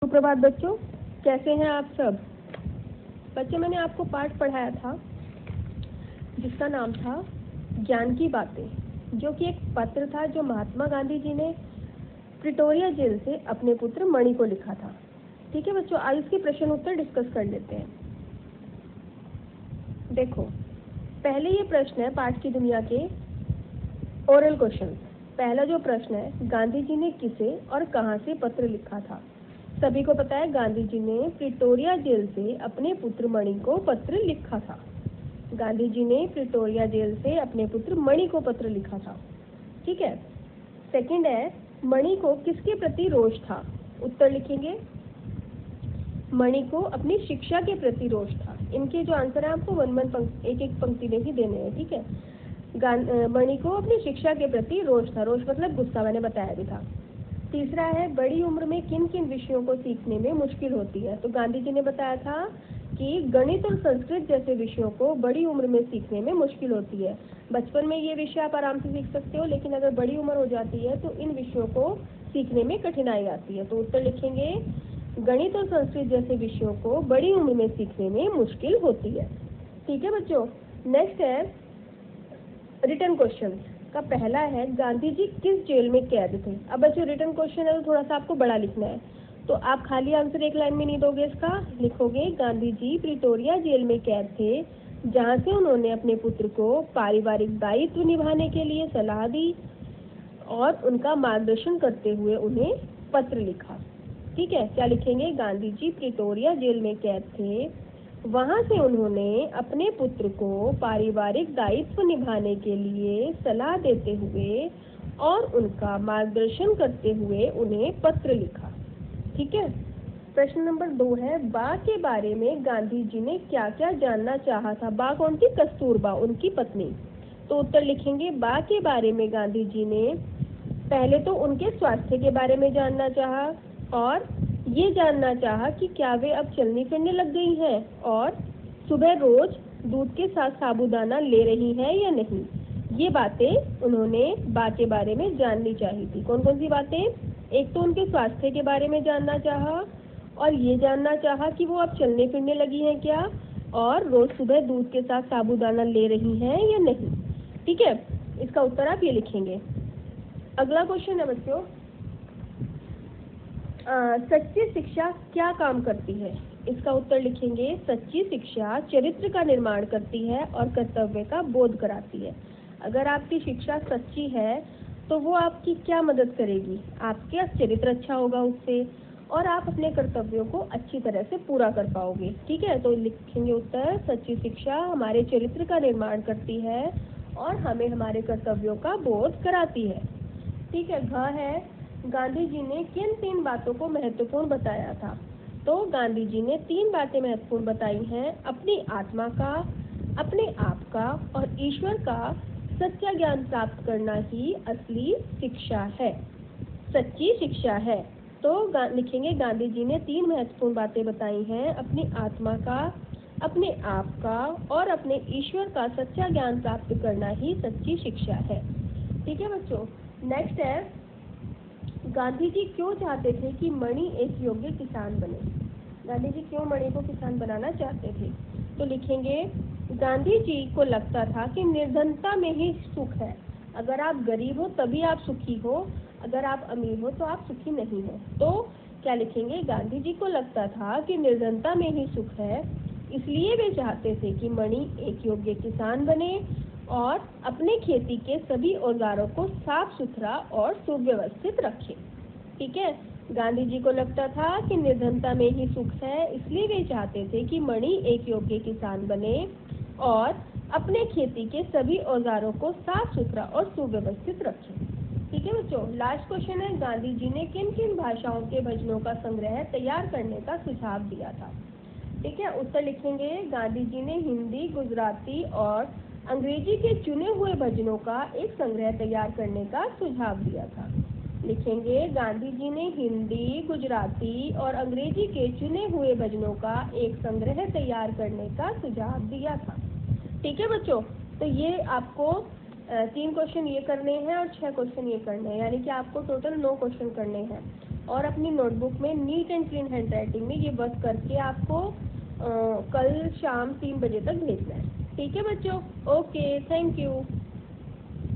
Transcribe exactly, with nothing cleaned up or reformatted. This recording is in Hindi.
सुप्रभात बच्चों, कैसे हैं आप सब। बच्चे, मैंने आपको पाठ पढ़ाया था जिसका नाम था ज्ञान की बातें, जो कि एक पत्र था जो महात्मा गांधी जी ने प्रिटोरिया जेल से अपने पुत्र मणि को लिखा था। ठीक है बच्चों, आज इसके प्रश्न उत्तर डिस्कस कर लेते हैं। देखो, पहले ये प्रश्न है पाठ की दुनिया के ओरल क्वेश्चन। पहला जो प्रश्न है, गांधी जी ने किसे और कहां से पत्र लिखा था। सभी को पता है गांधी जी ने प्रिटोरिया जेल से अपने पुत्र मणि को पत्र लिखा था। गांधी जी ने प्रिटोरिया जेल से अपने पुत्र मणि को पत्र लिखा था। ठीक है। सेकंड है, मणि को किसके प्रति रोष था। उत्तर लिखेंगे, मणि को अपनी शिक्षा के प्रति रोष था। इनके जो आंसर है आपको वन वन एक एक पंक्ति में ही देने हैं। ठीक है। मणि को अपनी शिक्षा के प्रति रोष था। रोष मतलब गुस्सा, मैंने बताया भी था। तीसरा है, बड़ी उम्र में किन किन विषयों को सीखने में मुश्किल होती है। तो गांधी जी ने बताया था कि गणित और संस्कृत जैसे विषयों को बड़ी उम्र में सीखने में मुश्किल होती है। बचपन में ये विषय आप आराम से सीख सकते हो, लेकिन अगर बड़ी उम्र हो जाती है तो इन विषयों को सीखने में कठिनाई आती है। तो उत्तर लिखेंगे, गणित और संस्कृत जैसे विषयों को बड़ी उम्र में सीखने में मुश्किल होती है। ठीक है बच्चों। नेक्स्ट है रिटन क्वेश्चन का पहला है, गांधी जी किस जेल में कैद थे। अब बच्चों रिटन क्वेश्चन है तो थोड़ा सा आपको बड़ा लिखना है, तो आप खाली आंसर एक लाइन में नहीं दोगे इसका, लिखोगे गांधी जी प्रिटोरिया जेल में कैद थे, जहां से उन्होंने अपने पुत्र को पारिवारिक दायित्व निभाने के लिए सलाह दी और उनका मार्गदर्शन करते हुए उन्हें पत्र लिखा। ठीक है, क्या लिखेंगे, गांधी जी प्रिटोरिया जेल में कैद थे, वहां से उन्होंने अपने पुत्र को पारिवारिक दायित्व निभाने के लिए सलाह देते हुए और उनका मार्गदर्शन करते हुए उन्हें पत्र लिखा। ठीक है। प्रश्न नंबर दो है, बा के बारे में गांधी जी ने क्या क्या जानना चाहा था। बा कौन थी, कस्तूरबा, उनकी पत्नी। तो उत्तर लिखेंगे, बा के बारे में गांधी जी ने पहले तो उनके स्वास्थ्य के बारे में जानना चाहा और ये जानना चाहा कि क्या वे अब चलने फिरने लग गई हैं और सुबह रोज दूध के साथ साबूदाना ले रही हैं या नहीं। ये बातें उन्होंने बा के बारे में जाननी चाहिए थी। कौन कौन सी बातें, एक तो उनके स्वास्थ्य के बारे में जानना चाहा और ये जानना चाहा कि वो अब चलने फिरने लगी हैं क्या, और रोज सुबह दूध के साथ साबूदाना ले रही हैं या नहीं। ठीक है, इसका उत्तर आप ये लिखेंगे। अगला क्वेश्चन है बच्चों, आ, सच्ची शिक्षा क्या काम करती है। इसका उत्तर लिखेंगे, सच्ची शिक्षा चरित्र का निर्माण करती है और कर्तव्य का बोध कराती है। अगर आपकी शिक्षा सच्ची है तो वो आपकी क्या मदद करेगी, आपका चरित्र अच्छा होगा उससे और आप अपने कर्तव्यों को अच्छी तरह से पूरा कर पाओगे। ठीक है, तो लिखेंगे उत्तर, सच्ची शिक्षा हमारे चरित्र का निर्माण करती है और हमें हमारे कर्तव्यों का बोध कराती है। ठीक है। घ है, गांधी जी ने किन तीन बातों को महत्वपूर्ण बताया था। तो गांधी जी ने तीन बातें महत्वपूर्ण बताई हैं, अपनी आत्मा का, अपने आप का और ईश्वर का सच्चा ज्ञान प्राप्त करना ही असली शिक्षा है, सच्ची शिक्षा है। तो गा, लिखेंगे गांधी जी ने तीन महत्वपूर्ण बातें बताई हैं, अपनी आत्मा का, अपने आप का और अपने ईश्वर का सच्चा ज्ञान प्राप्त करना ही सच्ची शिक्षा है। ठीक है बच्चों। नेक्स्ट है, गांधी जी क्यों चाहते थे कि मणि एक योग्य किसान बने। गांधी जी क्यों मणि को किसान बनाना चाहते थे। तो लिखेंगे, गांधी जी को लगता था कि निर्धनता में ही सुख है। अगर आप गरीब हो तभी आप सुखी हो, अगर आप अमीर हो तो आप सुखी नहीं हो। तो क्या लिखेंगे, गांधी जी को लगता था कि निर्धनता में ही सुख है, इसलिए वे चाहते थे कि मणि एक योग्य किसान बने और अपने खेती के सभी औजारों को साफ सुथरा और सुव्यवस्थित रखे। ठीक है, गांधी जी को लगता था कि निर्धनता में ही सुख है, इसलिए वे चाहते थे कि मणि एक योग्य किसान बने और अपने खेती के सभी औजारों को साफ सुथरा और सुव्यवस्थित रखे। ठीक है बच्चों। लास्ट क्वेश्चन है, गांधी जी ने किन किन भाषाओं के भजनों का संग्रह तैयार करने का सुझाव दिया था। ठीक है, उत्तर लिखेंगे, गांधी जी ने हिंदी, गुजराती और अंग्रेजी के चुने हुए भजनों का एक संग्रह तैयार करने का सुझाव दिया था। लिखेंगे, गांधी जी ने हिंदी, गुजराती और अंग्रेजी के चुने हुए भजनों का एक संग्रह तैयार करने का सुझाव दिया था। ठीक है बच्चों, तो ये आपको तीन क्वेश्चन ये करने हैं और छह क्वेश्चन ये करने हैं, यानी कि आपको टोटल नौ क्वेश्चन करने हैं। और अपनी नोटबुक में neat and clean handwriting में ये वर्क करके आपको आ, कल शाम तीन बजे तक भेजना है। ठीक है बच्चों, ओके, थैंक यू।